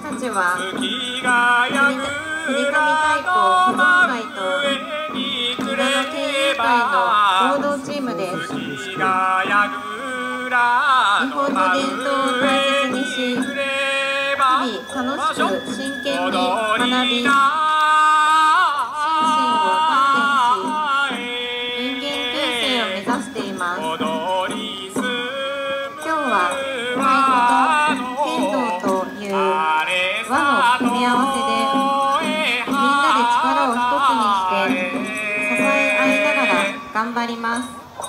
たちは振り神太鼓保存会と村の経営会の合同チームです。日本の伝統を大切にし、日々楽しく真剣に学び、心身を鍛錬し、人間形成を目指しています。今日は太鼓と剣道という和の組み合わせで、みんなで力を一つにして支え合いながら頑張ります。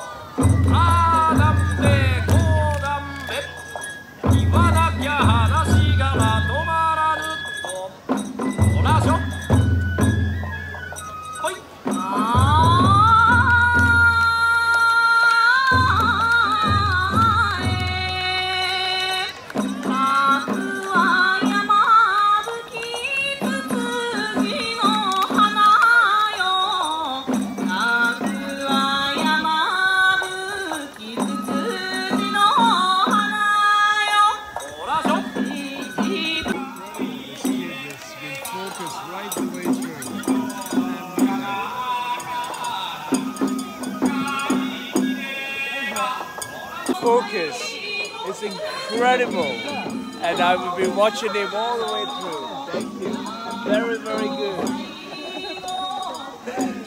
Focus. It's incredible, and I will be watching him all the way through. Thank you. Very, very good.